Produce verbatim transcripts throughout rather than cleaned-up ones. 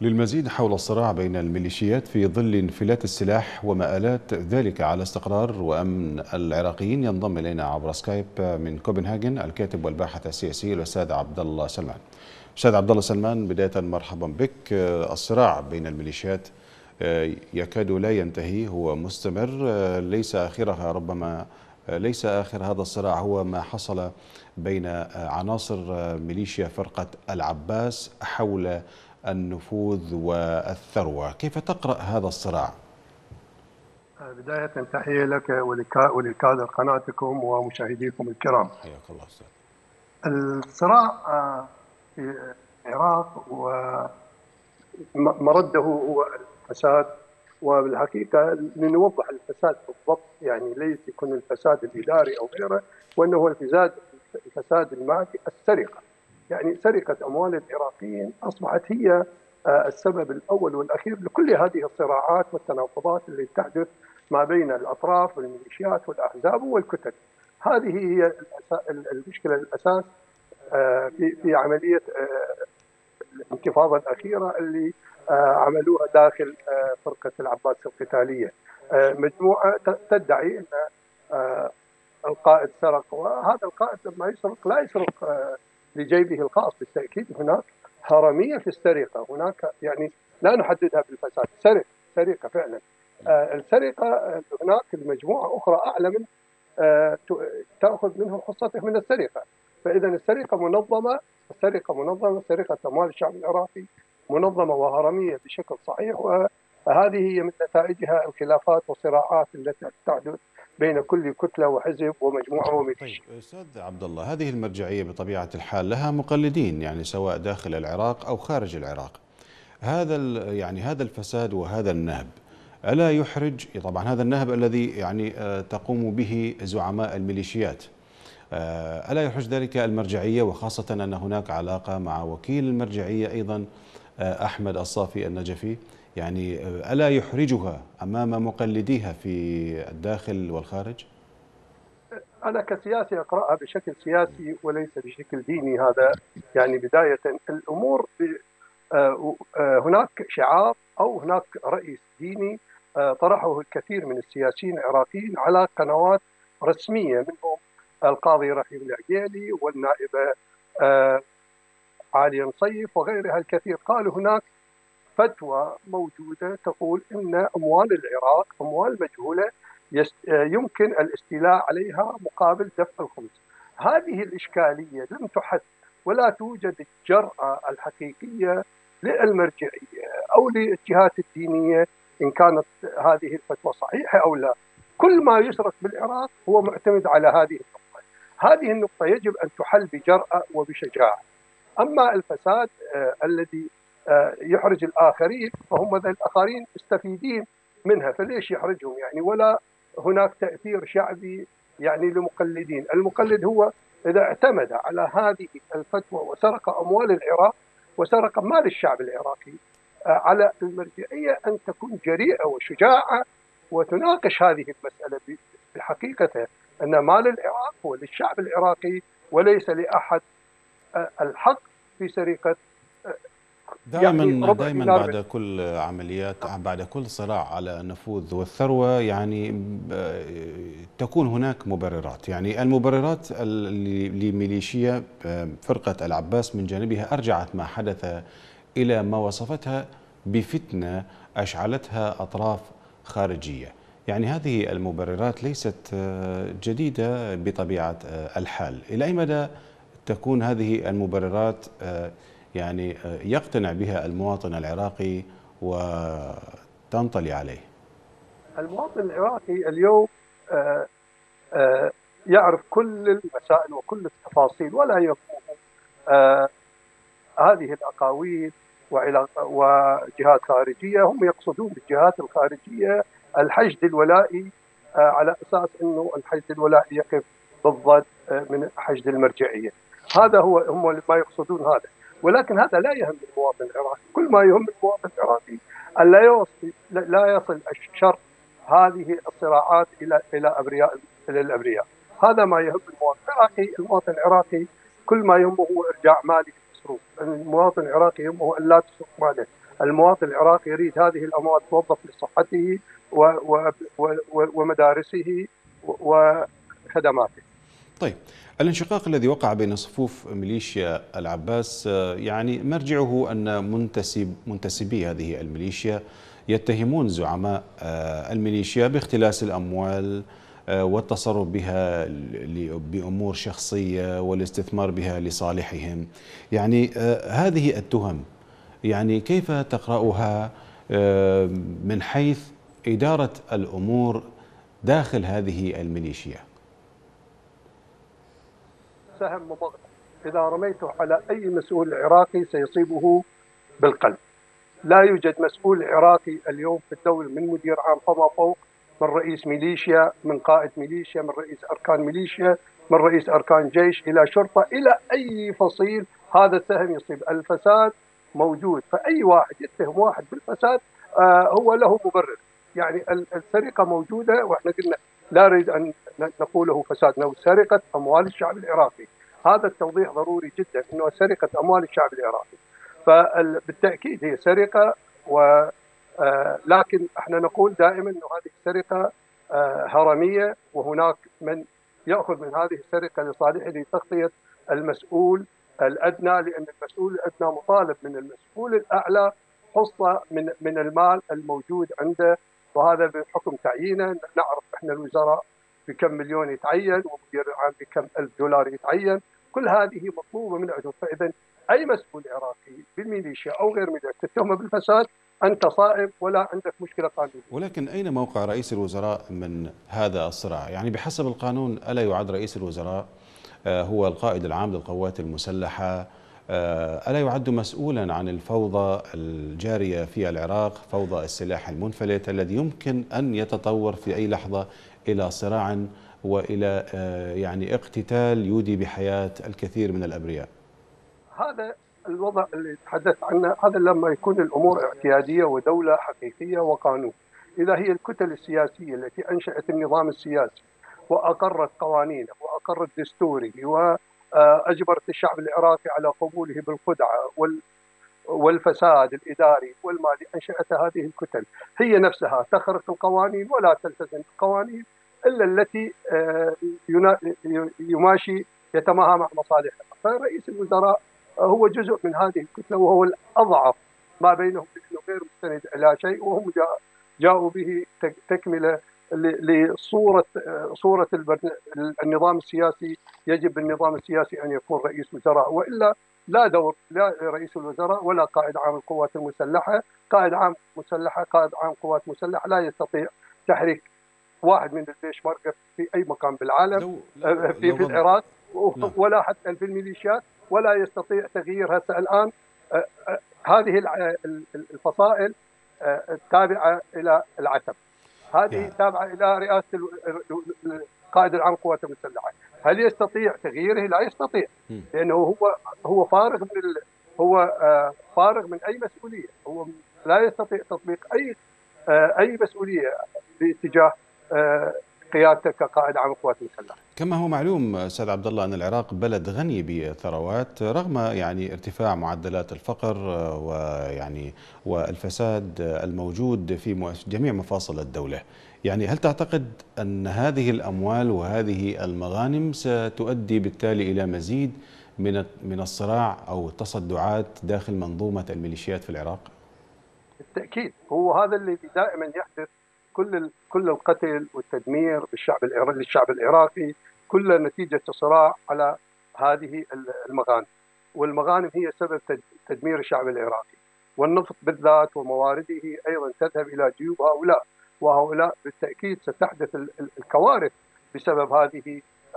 للمزيد حول الصراع بين الميليشيات في ظل انفلات السلاح ومآلات ذلك على استقرار وأمن العراقيين، ينضم إلينا عبر سكايب من كوبنهاجن الكاتب والباحث السياسي الأستاذ عبد الله سلمان. أستاذ عبد الله سلمان، بداية مرحبا بك. الصراع بين الميليشيات يكاد لا ينتهي، هو مستمر، ليس آخرها ربما ليس آخر هذا الصراع هو ما حصل بين عناصر ميليشيا فرقة العباس حول النفوذ والثروة. كيف تقرأ هذا الصراع؟ بداية تحية لك ولكادر قناتكم ومشاهديكم الكرام. حياك الله أستاذ. الصراع في العراق ومرده هو الفساد، وبالحقيقة لنوضح الفساد بالضبط، يعني ليس يكون الفساد الإداري أو غيره، وأنه الفساد الفساد المالي، السرقة. يعني سرقة أموال العراقيين أصبحت هي السبب الأول والأخير لكل هذه الصراعات والتناقضات اللي تحدث ما بين الأطراف والميليشيات والأحزاب والكتل. هذه هي المشكلة الأساس في في عملية الانتفاضة الأخيرة اللي عملوها داخل فرقة العباس القتالية. مجموعة تدعي أن القائد سرق، وهذا القائد لما يسرق لا يسرق لجيبه الخاص، بالتأكيد هناك هرمية في السرقة، هناك يعني لا نحددها بالفساد، سرقة سرقة فعلا. السرقة هناك مجموعة أخرى أعلى من تأخذ منهم حصته من السرقة. فإذا السرقة منظمة، السرقة منظمة، سرقة أموال الشعب العراقي منظمة وهرمية بشكل صحيح، وهذه هي من نتائجها الخلافات والصراعات التي تحدث بين كل كتلة وحزب ومجموعة وميليشيا. طيب أستاذ عبد الله، هذه المرجعية بطبيعة الحال لها مقلدين، يعني سواء داخل العراق أو خارج العراق. هذا يعني هذا الفساد وهذا النهب ألا يحرج؟ طبعا هذا النهب الذي يعني تقوم به زعماء الميليشيات، ألا يحرج ذلك المرجعية؟ وخاصة أن هناك علاقة مع وكيل المرجعية أيضا أحمد الصافي النجفي، يعني ألا يحرجها أمام مقلديها في الداخل والخارج؟ أنا كسياسي أقرأها بشكل سياسي وليس بشكل ديني. هذا يعني بداية الأمور، هناك شعار أو هناك رئيس ديني طرحه الكثير من السياسيين العراقيين على قنوات رسمية، منهم القاضي رحيم العقيلي والنائبة عالية نصيف وغيرها الكثير. قالوا هناك فتوى موجودة تقول إن أموال العراق أموال مجهولة يمكن الاستيلاء عليها مقابل دفع الخمس. هذه الإشكالية لم تحد ولا توجد الجرأة الحقيقية للمرجعية أو للجهات الدينية إن كانت هذه الفتوى صحيحة أو لا. كل ما يسرق بالعراق هو معتمد على هذه النقطة. هذه النقطة يجب أن تحل بجرأة وبشجاعة. أما الفساد آه الذي آه يحرج الآخرين، فهم الآخرين مستفيدين منها، فليش يحرجهم يعني؟ ولا هناك تأثير شعبي يعني لمقلدين. المقلد هو إذا اعتمد على هذه الفتوى وسرق أموال العراق وسرق مال الشعب العراقي، آه على المرجعية أن تكون جريئة وشجاعة وتناقش هذه المسألة بحقيقة، أن مال العراق هو للشعب العراقي وليس لأحد الحق في سرقة. دائما يعني دائما بعد كل عمليات، بعد كل صراع على النفوذ والثروة، يعني تكون هناك مبررات. يعني المبررات لميليشيا فرقة العباس من جانبها أرجعت ما حدث إلى ما وصفتها بفتنة أشعلتها أطراف خارجية. يعني هذه المبررات ليست جديدة بطبيعة الحال. إلى أي مدى تكون هذه المبررات يعني يقتنع بها المواطن العراقي وتنطلي عليه؟ المواطن العراقي اليوم يعرف كل المسائل وكل التفاصيل، ولا يفهم هذه الأقاويل وجهات خارجية. هم يقصدون بالجهات الخارجية الحشد الولائي، على أساس أنه الحشد الولائي يقف بالضد من حشد المرجعية. هذا هو هم ما يقصدون هذا، ولكن هذا لا يهم المواطن العراقي. كل ما يهم المواطن العراقي أن لا يوصل لا يصل الشر هذه الصراعات إلى إلى أبرياء إلى الأبرياء. هذا ما يهم المواطن العراقي. المواطن العراقي كل ما يهمه هو إرجاع ماله المصروف. المواطن العراقي يهمه أن لا تسرق ماله. المواطن العراقي يريد هذه الأموال توظف لصحته ومدارسه وخدماته. طيب، الانشقاق الذي وقع بين صفوف ميليشيا العباس يعني مرجعه أن منتسب منتسبي هذه الميليشيا يتهمون زعماء الميليشيا باختلاس الأموال والتصرف بها بأمور شخصية والاستثمار بها لصالحهم. يعني هذه التهم يعني كيف تقرأها من حيث إدارة الأمور داخل هذه الميليشيا؟ سهم مبغض إذا رميته على أي مسؤول عراقي سيصيبه بالقلب. لا يوجد مسؤول عراقي اليوم في الدولة من مدير عام فما فوق، من رئيس ميليشيا، من قائد ميليشيا، من رئيس أركان ميليشيا، من رئيس أركان جيش إلى شرطة إلى أي فصيل هذا السهم يصيب. الفساد موجود، فأي واحد يتهم واحد بالفساد آه هو له مبرر. يعني السرقة موجودة، وإحنا قلنا لا نريد أن نقوله فساد، أنه سرقة أموال الشعب العراقي. هذا التوضيح ضروري جدا، أنه سرقة أموال الشعب العراقي فبالتأكيد هي سرقة، و لكن احنا نقول دائما أن هذه السرقة هرمية، وهناك من يأخذ من هذه السرقة لصالحه لتغطية المسؤول الأدنى، لأن المسؤول الأدنى مطالب من المسؤول الأعلى حصة من من المال الموجود عنده، وهذا بحكم تعيينه. نعرف احنا الوزراء بكم مليون يتعين، ومدير العام بكم ألف دولار يتعين، كل هذه مطلوبة من عندهم. فإذا أي مسؤول عراقي بالميليشيا أو غير ميليشيا تتهمه بالفساد أنت صائب ولا عندك مشكلة قانونية. ولكن أين موقع رئيس الوزراء من هذا الصراع؟ يعني بحسب القانون ألا يعد رئيس الوزراء هو القائد العام للقوات المسلحة؟ ألا يعد مسؤولا عن الفوضى الجارية في العراق، فوضى السلاح المنفلت الذي يمكن أن يتطور في أي لحظة إلى صراع وإلى يعني اقتتال يودي بحياة الكثير من الأبرياء؟ هذا الوضع اللي تحدث عنه، هذا لما يكون الأمور اعتيادية ودولة حقيقية وقانون. إذا هي الكتل السياسية التي أنشأت النظام السياسي وأقرت قوانينه وأقرت دستوره وأجبرت الشعب العراقي على قبوله بالخدعة والفساد الإداري والمالي، أنشأت هذه الكتل هي نفسها تخرق القوانين ولا تلتزم القوانين إلا التي يماشي يتماهى مع مصالحها. فرئيس الوزراء هو جزء من هذه الكتلة، وهو الأضعف ما بينهم، لأنه غير مستند إلى شيء، وهم جاءوا به تكملة لصورة صورة النظام السياسي. يجب النظام السياسي أن يكون رئيس وزراء، وإلا لا دور لا رئيس الوزراء ولا قائد عام القوات المسلحة. قائد عام مسلحة قائد عام قوات مسلحة لا يستطيع تحريك واحد من الجيش مركز في أي مكان بالعالم، لو لو في, في العراق ولا حتى في الميليشيات، ولا يستطيع تغيير هسه الآن. هذه الفصائل التابعة إلى العتب، هذه تابعة إلى رئاسة القائد العام للقوات المسلحة. هل يستطيع تغييره؟ لا يستطيع، لأنه هو هو فارغ من ال... هو فارغ من أي مسؤولية. هو لا يستطيع تطبيق أي أي مسؤولية باتجاه قيادته كقائد عام القوات المسلحة. كما هو معلوم استاذ عبد الله ان العراق بلد غني بالثروات رغم يعني ارتفاع معدلات الفقر ويعني والفساد الموجود في جميع مفاصل الدولة. يعني هل تعتقد ان هذه الاموال وهذه المغانم ستؤدي بالتالي الى مزيد من من الصراع او التصدعات داخل منظومة الميليشيات في العراق؟ بالتأكيد، هو هذا اللي دائما يحدث. كل كل القتل والتدمير بالشعب للشعب العراقي كله نتيجة صراع على هذه المغانم، والمغانم هي سبب تدمير الشعب العراقي، والنفط بالذات وموارده أيضا تذهب إلى جيوب هؤلاء، وهؤلاء بالتأكيد ستحدث الكوارث بسبب هذه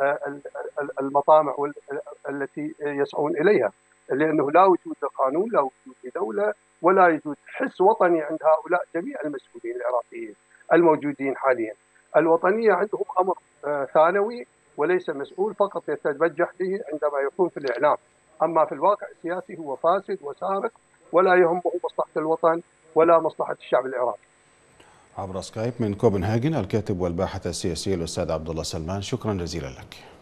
المطامع التي يسعون إليها، لأنه لا وجود لقانون، لا وجود لدولة، ولا يوجد حس وطني عند هؤلاء جميع المسؤولين العراقيين الموجودين حاليا. الوطنية عندهم أمر ثانوي وليس مسؤول فقط يتبجح به عندما يكون في الإعلام، أما في الواقع السياسي هو فاسد وسارق ولا يهمه مصلحة الوطن ولا مصلحة الشعب العراقي. عبر سكايب من كوبنهاجن الكاتب والباحث السياسي الأستاذ عبد الله سلمان، شكرا جزيلا لك.